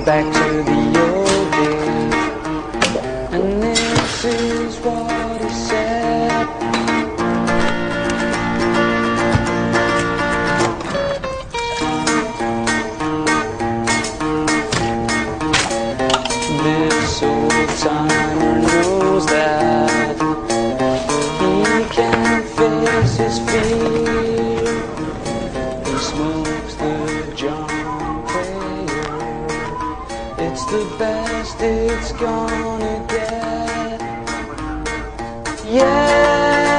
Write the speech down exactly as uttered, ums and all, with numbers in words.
back to the old days. And this is what he said. This old timer knows that he can't face his fear. He smokes the John Player. It's the best it's gonna get. Yeah.